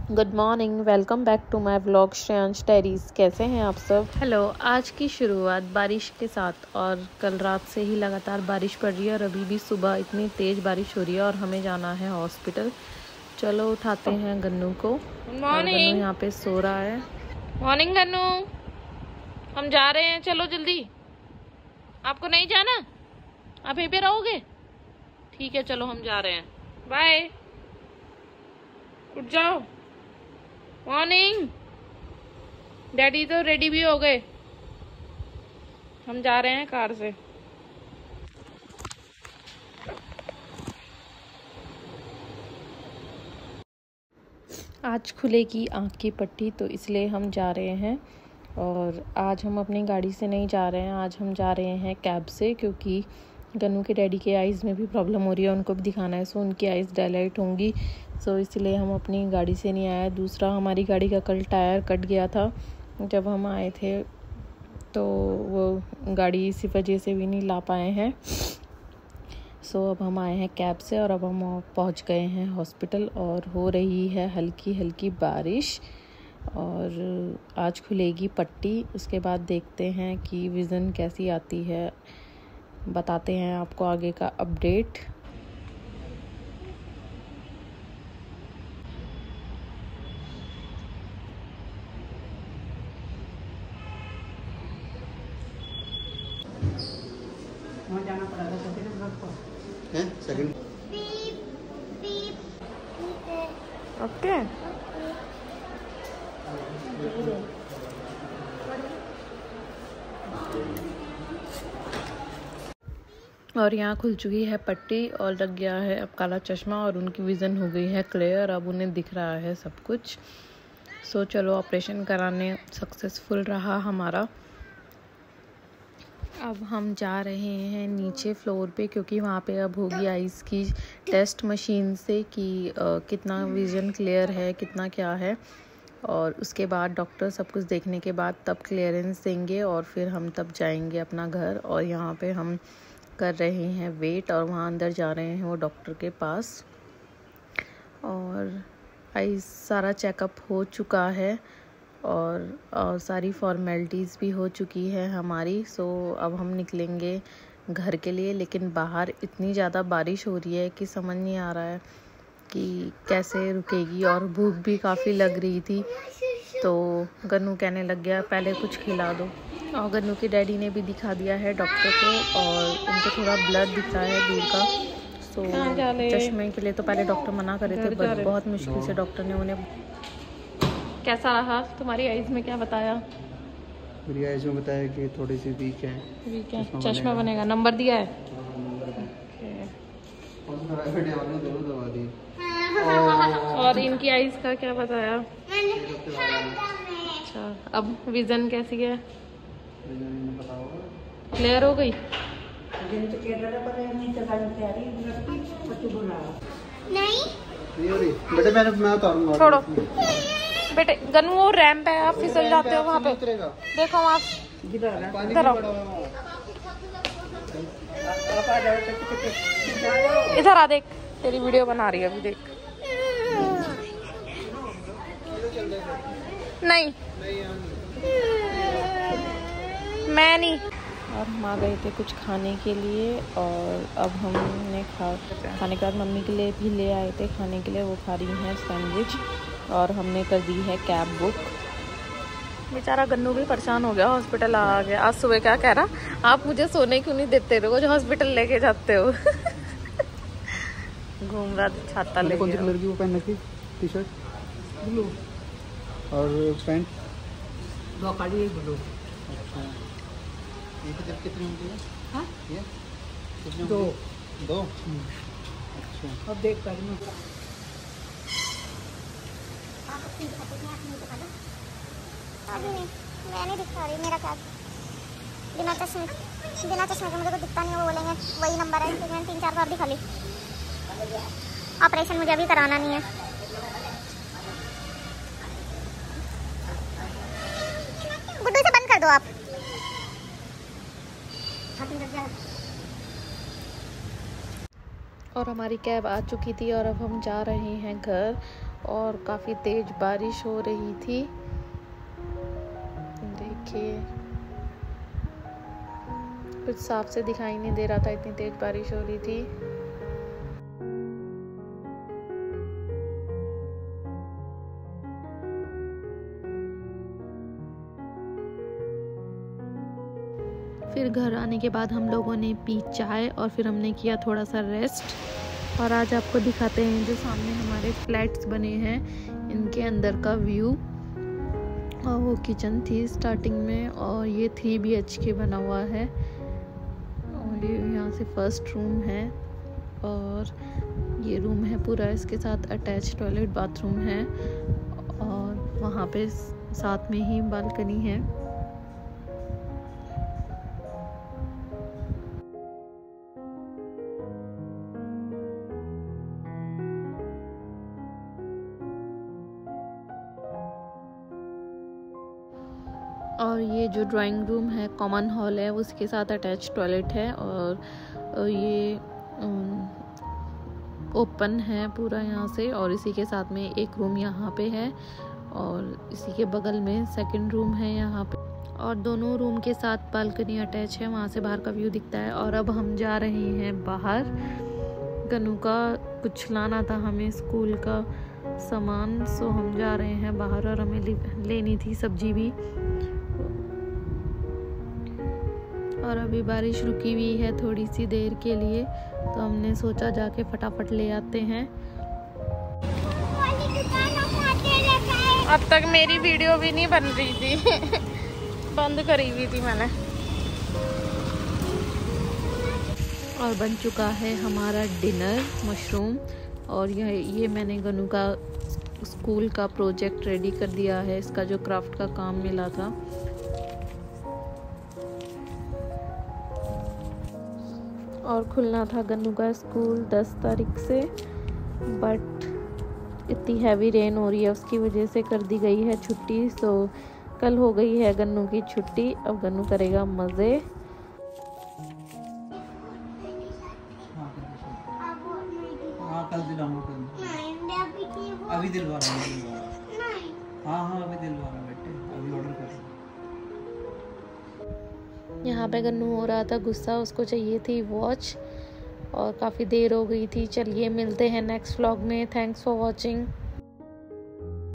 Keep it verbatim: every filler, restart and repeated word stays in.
Good morning, welcome back to my vlog Shreyansh diaries. कैसे हैं आप सब? हेलो। आज की शुरुआत बारिश के साथ और कल रात से ही लगातार बारिश पड़ रही है और अभी भी सुबह इतनी तेज़ बारिश हो रही है और हमें जाना है हॉस्पिटल। चलो उठाते हैं गन्नू को। गन्नू यहाँ पे सो रहा है। मॉर्निंग गन्नू, हम जा रहे हैं, चलो जल्दी। आपको नहीं जाना? आप यहीं पे रहोगे? ठीक है, चलो हम जा रहे हैं। बाय। उठ जाओ। मॉर्निंग। डैडी तो रेडी भी हो गए। हम जा रहे हैं कार से। आज खुलेगी आँख की पट्टी, तो इसलिए हम जा रहे हैं। और आज हम अपनी गाड़ी से नहीं जा रहे हैं, आज हम जा रहे हैं कैब से, क्योंकि गन्नू के डैडी के आइज़ में भी प्रॉब्लम हो रही है, उनको भी दिखाना है। सो उनकी आइज़ डायलाइट होंगी, सो इसलिए हम अपनी गाड़ी से नहीं आए। दूसरा, हमारी गाड़ी का कल टायर कट गया था जब हम आए थे, तो वो गाड़ी इसी वजह से भी नहीं ला पाए हैं। सो अब हम आए हैं कैब से और अब हम पहुंच गए हैं हॉस्पिटल। और हो रही है हल्की हल्की बारिश और आज खुलेगी पट्टी। उसके बाद देखते हैं कि विज़न कैसी आती है, बताते हैं आपको आगे का अपडेट। जाना पड़ेगा सेकंड ओके। और यहाँ खुल चुकी है पट्टी और लग गया है अब काला चश्मा और उनकी विज़न हो गई है क्लियर। अब उन्हें दिख रहा है सब कुछ। सो चलो, ऑपरेशन कराने सक्सेसफुल रहा हमारा। अब हम जा रहे हैं नीचे फ्लोर पे, क्योंकि वहाँ पे अब होगी आइज़ की टेस्ट मशीन से कि आ, कितना विज़न क्लियर है, कितना क्या है। और उसके बाद डॉक्टर सब कुछ देखने के बाद तब क्लियरेंस देंगे और फिर हम तब जाएंगे अपना घर। और यहाँ पे हम कर रहे हैं वेट और वहाँ अंदर जा रहे हैं वो डॉक्टर के पास। और आइज़ सारा चेकअप हो चुका है और, और सारी फॉर्मेलिटीज़ भी हो चुकी है हमारी। सो अब हम निकलेंगे घर के लिए, लेकिन बाहर इतनी ज़्यादा बारिश हो रही है कि समझ नहीं आ रहा है कि कैसे रुकेगी। और भूख भी काफ़ी लग रही थी, तो गन्नू कहने लग गया पहले कुछ खिला दो। और गन्नू के डैडी ने भी दिखा दिया है डॉक्टर को और उनको थोड़ा ब्लड दिख रहा है दूर का। सो चश्मे के लिए तो पहले डॉक्टर मना कर रहे थे, बट बहुत मुश्किल से डॉक्टर ने उन्हें। कैसा रहा तुम्हारी आइज़ में, क्या बताया? मेरी आइज़ में बताया कि थोड़ी सी वीक है। वीक है, चश्मा, चश्मा बनेगा। नंबर दिया है? और इनकी आइज़ का क्या बताया? अच्छा, अब विज़न कैसी है? क्लियर हो गई? नहीं बेटे, मैंने मैं उतारूंगा। छोड़ो बेटे, गन्नू वो रैंप है, आप फिसल जाते हो वहाँ पे। देखो आप इधर आओ, इधर आ, देख तेरी वीडियो बना रही है अभी, देख। नहीं मैं नहीं। और हम आ गए थे कुछ खाने के लिए और अब हमने खा खाने के बाद मम्मी के लिए भी ले आए थे खाने के लिए। वो खा रही हैं सैंडविच और हमने कर दी है कैब बुक। बेचारा गन्नू भी परेशान हो गया, हॉस्पिटल आ गया। आज सुबह क्या कह रहा, आप मुझे सोने क्यों नहीं देते, रोज हॉस्पिटल लेके जाते हो। घूम रहा छाता लेके। कौन सी कलर की वो पहन रखी टी शर्ट? ब्लू। और पैंट? दो काली एक ब्लू। अच्छा, ये कितनी होती है? हाँ, ये कितनी? दो दो अच्छा, अब देख कर मैं अभी नहीं, मैं नहीं दिखा रही। मेरा क्या बिना चश्मे बिना चश्मे के मुझे को दिखता नहीं। वो बोलेंगे वही नंबर है, तो मैंने तीन चार बार दिखा ली। ऑपरेशन मुझे अभी कराना नहीं है। गुड्डू से बंद कर दो आप। और हमारी कैब आ चुकी थी और अब हम जा रहे हैं घर। और काफ़ी तेज बारिश हो रही थी। देखिए कुछ साफ से दिखाई नहीं दे रहा था, इतनी तेज बारिश हो रही थी। फिर घर आने के बाद हम लोगों ने पी चाय और फिर हमने किया थोड़ा सा रेस्ट। और आज आपको दिखाते हैं जो सामने हमारे फ्लैट्स बने हैं इनके अंदर का व्यू। और वो किचन थी स्टार्टिंग में, और ये थ्री बी एच के बना हुआ है। और ये यहाँ से फर्स्ट रूम है और ये रूम है पूरा, इसके साथ अटैच टॉयलेट बाथरूम है और वहाँ पे साथ में ही बालकनी है। और ये जो ड्राइंग रूम है कॉमन हॉल है, उसके साथ अटैच टॉयलेट है और ये ओपन है पूरा यहाँ से। और इसी के साथ में एक रूम यहाँ पे है और इसी के बगल में सेकंड रूम है यहाँ पे। और दोनों रूम के साथ बालकनी अटैच है, वहाँ से बाहर का व्यू दिखता है। और अब हम जा रहे हैं बाहर, गन्नू का कुछ लाना था हमें स्कूल का सामान, सो हम जा रहे हैं बाहर। और हमें लेनी थी सब्जी भी। और अभी बारिश रुकी हुई है थोड़ी सी देर के लिए, तो हमने सोचा जाके फटाफट ले आते हैं। अब तक मेरी वीडियो भी नहीं बन रही थी बंद करी हुई थी मैंने। और बन चुका है हमारा डिनर, मशरूम। और यह ये मैंने गन्नू का स्कूल का प्रोजेक्ट रेडी कर दिया है, इसका जो क्राफ्ट का काम मिला था। और खुलना था गन्नू का स्कूल दस तारीख से, बट इतनी हैवी रेन हो रही है उसकी वजह से कर दी गई है छुट्टी। सो कल हो गई है गन्नू की छुट्टी, अब गन्नू करेगा मज़े। हाँ कल दिलाऊंगा, अभी दिलवा रहा हूँ। हाँ हाँ अभी दिलवा रहा बेटे, अभी ऑर्डर कर रहा हूँ। यहाँ पे गन्नू हो रहा था गुस्सा, उसको चाहिए थी वॉच और काफ़ी देर हो गई थी। चलिए मिलते हैं नेक्स्ट व्लॉग में। Thanks for watching.